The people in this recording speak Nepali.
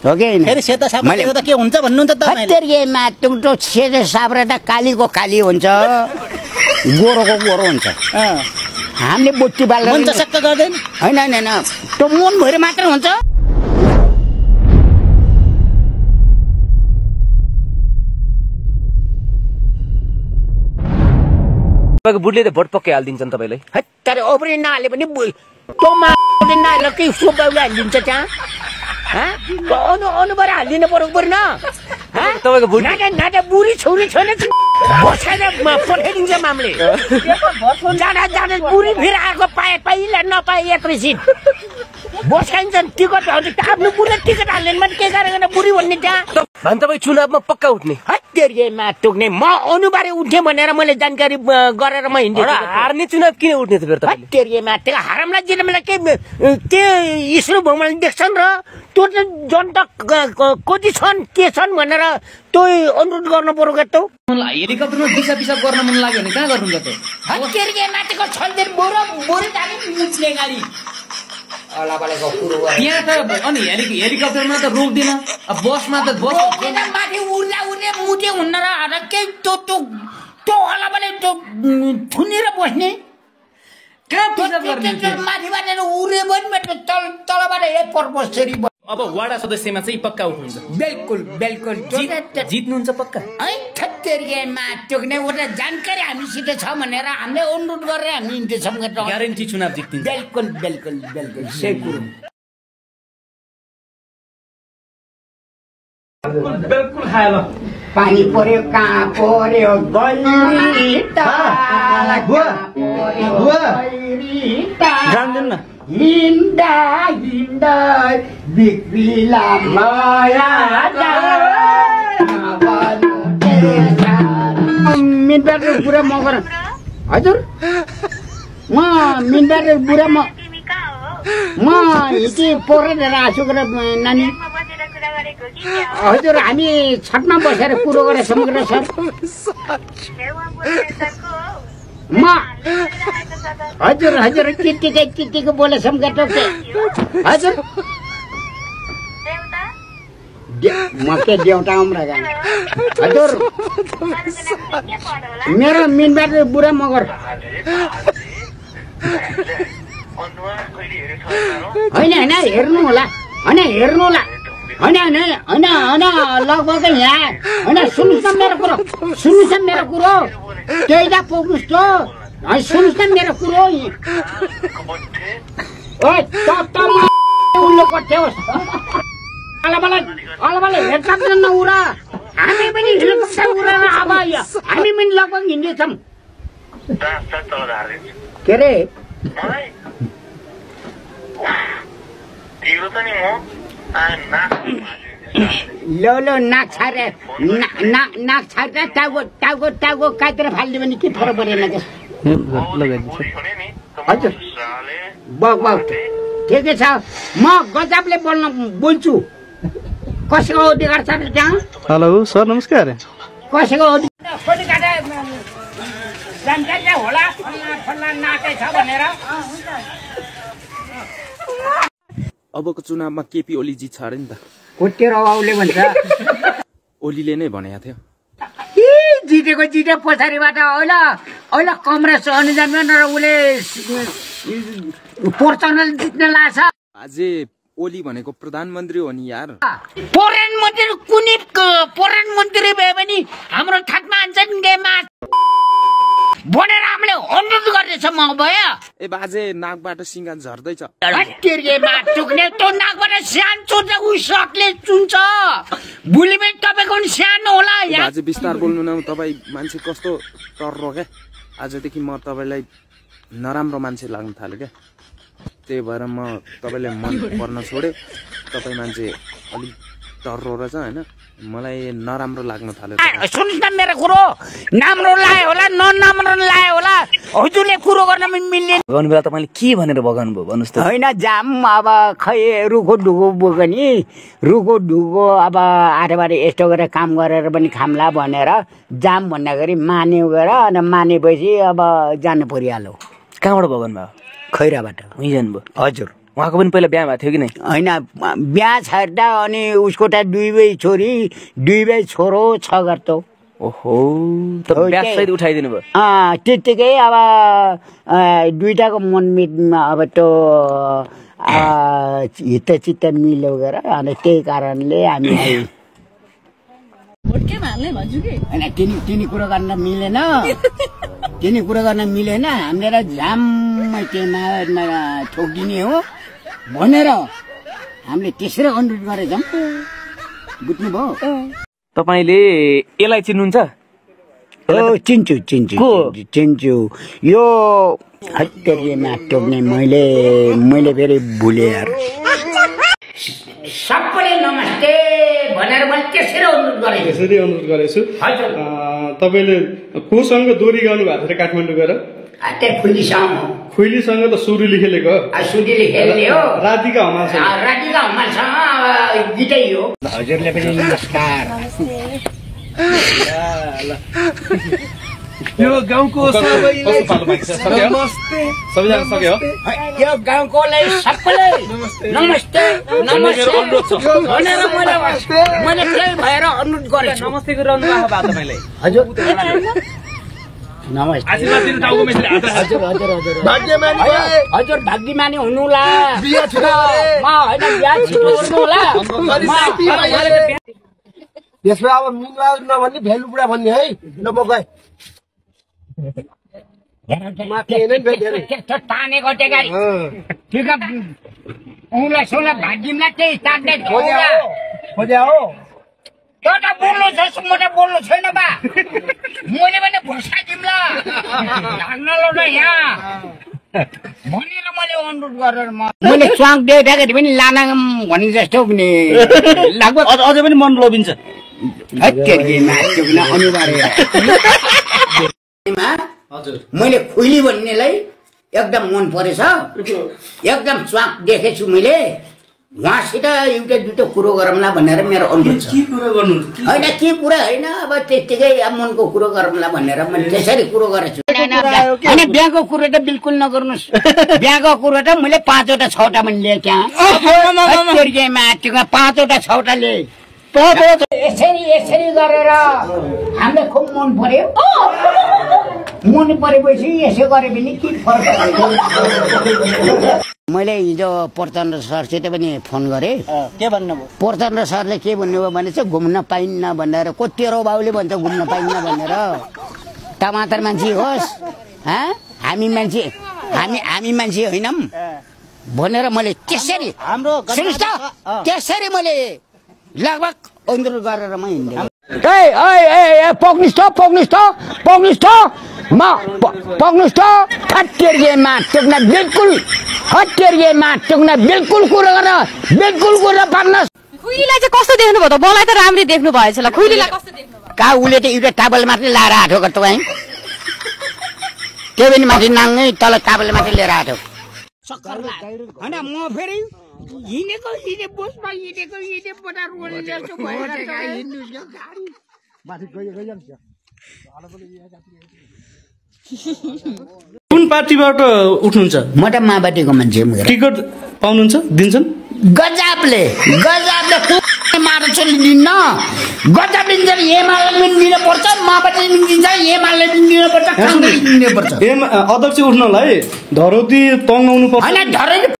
हो कि हैन फेरि सेता साब्रेको त के हुन्छ भन्नुहुन्छ तपाईले हत्तेरीमा टुङटो सेतो साब्रे त कालीको काली हुन्छ गोरोको गोरो हुन्छ हामीले बोटी बाल्न मन चसक्क गर्दैन हैन हैन हैन त्यो मन भएर मात्र हुन्छ तपाईको बुढले त भोट पक्कै हाल्दिन्छन् तपाईलाई तर ओब्री नहाले पनि त्यो माले नहाले के सोबाउले हालिदिन्छ त्यहाँ अनुबाट हालिदिनु पर्दैन तपाईको बुढ नाटा बुढी छोरी छोरी बसाएर पठाइदिन्छ मामले जाँदा जाँदा बुढी फेरि आएको पाए पहिला नपाए यत्रो सिट बसाइन्छ टिकट आफ्नो बुढीले टिकट हाल्दैन भने के गरेर बुढी भन्ने त्यहाँ भने तपाईँ चुनावमा पक्का उठ्ने हत्तेरीमा टुक्ने म अनुबारे उठ्ने भनेर मैले जानकारी गरेर म हिँड्दै हार्ने चुनाव किन उठ्ने त फेरि तपाईले हत्तेरीमा त्यो हारामलाई जिल्लामा के इसरो भ्रमण देख्छन् र त्यो चाहिँ जनता कति छन् के छन् भनेर त्यो अनुरोध गर्नु पर्यो क्या त हेलिकप्टरमा दिशा पिसाब गर्न मन लाग्यो भने कहाँ गर्नुहुन्छ त हत्तेरीमा त्यो छल्दै बोरो बोरो जाने मुच्ने गाडी अलाबालेको कुरो त्यहाँ त अनि हेलिकप्टरमा त रोक्दैन बसमा त बस माथि उड्दा उड्ने मुटे हुन्न र के त्यो अलाबाले त्यो थुनेर बस्ने कहाँ पिसाब गर्ने माथिबाट उड्ने पनि तलबाट एक पर्पसरी अब वाडा सदस्यमा चाहिँ पक्का उठ्नुहुन्छ बिल्कुल बिल्कुल जित्नुहुन्छ पक्का है ठत्तेरीमा टोक्ने एउटा जानकारी हामीसित छ भनेर हामीले अनुरोध गरेर हामी हिँड्दैछौँ ग्यारेन्टी चुनाव जित्दिन्छ बिल्कुल बिल्कुल बिल्कुल सही कुरो बिल्कुल खायो पानी पर्यो कहाँ पर्यो जान्दैन न हिँड्दा हिँड्दा बिक्रीला माया मिनबार बुढा मगर हजुर म मिनबार बुढा म हिँडी परेर आएको छु नानी हजुर हामी छतमा बसेर कुरो गरेर समग्र सर म हजुर हजुर चिट्टीको बोले समग्र हजुर म के देउटा उम्रा गाने हजुर मेरो मिनबार बुढा मगर होइन होइन हेर्नु होला होइन हेर्नु होला होइन होइन होइन होइन लगभग यहाँ होइन सुन्नुहोस् न मेरो कुरो सुन्नुहोस् न मेरो कुरो त्यही त पुग्नुहोस् त सुन्नुहोस् न मेरो कुरो उल्लो कट्थ्योस् अलबलाई हेर्छन् न उरा हामी पनि हेलिकप्टर उडेर अब हामी पनि लगभग हिँड्दैछौँ के अरे लो नाक छारे नाक छारे टाउको काटेर फालिदियो भने के फरक परेन हजुर बग ठिकै छ म गजबले बोल्छु कसैको अधिकार छ त्यहाँ हेलो सर नमस्कार कसैको जानकारी होला फल्ला नाकै छ भनेर अबको चुनावमा केपी ओली जित्छ अरे नि त कोटेर आउले भन्छ ओलीले नै भनेको थियो जिते पछाडिबाट अहिले कङ्ग्रेस अनुदानमा न उसले पोर्चनल जित्न लाग्छ अझै ओली भनेको प्रधानमन्त्री हो नि यार प्रधानमन्त्री कुनै प्रधानमन्त्री भए पनि हाम्रो ठाटमा हान्छन् गेमा भनेर हामीले अनुरोध गर्दैछ म भयो ए बाजे नाकबाट सिङ्गा झर्दैछ टुक्ने त्यो नाकबाट स्यान चुन्छ उ सकले चुन्छ भुलिमै तपाईँको पनि सानो होला बाजे बिस्तार बोल्नु न तपाईँ मान्छे कस्तो टर्रो क्या आजदेखि म तपाईँलाई नराम्रो मान्छे लाग्न थाल्यो क्या त्यही भएर म तपाईँलाई मन पर्न छोडेँ तपाईँ मान्छे अलिक टर्रो रहेछ होइन मलाई नराम्रो लाग्न थाल्यो सुन्नुहोस् न मेरो कुरो राम्रो लाग्यो होला नराम्रो लाग्यो होला हजुरले कुरो गर्न मिल्ने भगाउनु बेला तपाईँले के भनेर भगाउनु भयो भन्नुहोस् त होइन जाम अब खै रुखो ढुगो बोक्यो नि रुखो ढुगो अब आठबारे यस्तो गरेर काम गरेर पनि खाम्ला भनेर जाम भन्दाखेरि मान्यो गएर अनि मानेपछि अब जानु परिहाल्यो कहाँबाट भगाउनु भयो खैराबाट उहीँ जानुभयो हजुर उहाँको पनि पहिला बिहा भएको थियो कि नै? होइन बिहा छाड्दा अनि उसको त 2 छोरी 2 छोरो 6 गर्छौ। ओहो त बिहा सहित उठाइदिनु भयो। त्यतिकै अब दुईटाको मनमितमा अब त्यो हितचित्त मिल्यो गर अनि त्यही कारणले हामी तिनी कुरो गर्न मिलेन हामीले झ्याम्मै त्यहीमा ठोकिदिने हो भनेर हामीले त्यसरी अनुरोध गरेछौँ। बुझ्नुभयो? तपाईले यसलाई चिन्नुहुन्छ? चिन्छु यो हत्तेरीमा टोक्ने मैले फेरि भुले यार। सबैले नमस्ते भनेर मैले त्यसरी अनुरोध गरेको छु। तपाईँले कोसँग दोरी गर्नु भएको थियो काठमाडौँ गएर? खुइलीसँग त सुरुली खेलेको हो। रातिका हमालसँग गीतै हो। हजुरले पनि नमस्कार। यो गाउँको सबैलाई नमस्ते। सबैजना सक्यो? यो गाउँकोलाई सबैलाई नमस्ते भनेर मैले त्यही भएर अनुरोध गरेको छु। नमस्ते गरिरहनु भएको भए तपाईलाई। हजुर नमस्ते। आशीर्वाद दिनु टाउको मेसले हात हजुर भाग्यमानी हुनुला। बिहा छिटो गर्नुहोला। यसमा अब मिलवा नभन्ने भेलु बुढा भन्ने है। ल म गए तानेको टेगारी ठिक उनलाई सोला भाग्यमा त्यही तान्दै खोज्या हो। एउटा बोल्नु छ म त बोल्नु छैन बा। मैले पनि भोसा दिम्ला धान्न ल यहाँ भनेर मैले अनुरोध गरेर मैले च्वाङ देख्दाखेरि पनि लानाङ भन्ने जस्तो पनि लगभग अझै पनि मन लोभिन्छ। अनिवार्य मैले खुइली भन्नेलाई एकदम मन परेछ। एकदम च्वाङ देखेछु मैले। उहाँसित एउटा दुईटा कुरो गरौँला भनेर मेरो अनुरोध छ। होइन के कुरा होइन अब त्यतिकै मनको कुरो गरौँला भनेर मैले त्यसरी कुरो गरेछु। होइन बिहाको कुरो त बिल्कुल नगर्नुहोस्। बिहाको कुरो त मैले 5वटा 6वटा पनि लिएँ त्यहाँ 5वटा 6वटा लिएँ। यसरी गरेर हामीलाई खुब मन पर्यो। मन परेपछि यसो गरे पनि के फरक पर्छ। मैले हिजो प्रचण्ड सरसित पनि फोन गरेँ। के भन्नुभयो? प्रचण्ड सरले के भन्नुभयो भने चाहिँ घुम्न पाइन्न भनेर। को तेरो बाउले भन्छ घुम्न पाइन्न भनेर। टमाटर मान्छे होस् हामी मान्छे होइनौँ भनेर मैले त्यसरी त्यसरी मैले लगभग अनुरोध गरेर म हिँड्दै। बिल्कुल कुरो पार्न। खुइलीलाई चाहिँ कस्तो देख्नुभयो त? मलाई त राम्रै देख्नु भएछ ल। खुइलीलाई कस्तो देख्नुभयो? का उसले त एउटा टाबल मात्रै लाएर आएको गर्छ भाइ। त्यो पनि माथि नाङ्गै तल टाबल मात्रै लिएर आएको। होइन म फेरि हिँडेको बसमा हिँडेको बडा रोल्ने जस्तो भएर कुन पार्टीबाट उठ्नुहुन्छ? म त माओवादीको मान्छे हो। टिकट पाउनुहुन्छ? दिन्छन्? गजबले मार्छन् दिन्न। गजब दिन्छ। एमाले पनि दिनुपर्छ, माओवादी पनि दिन्छ, एमाले पनि दिनुपर्छ, काङ्ग्रेस पनि दिनुपर्छ। अध्यक्ष उठ्नलाई धरौती तङ्गाउनु पर्छ। होइन धरौती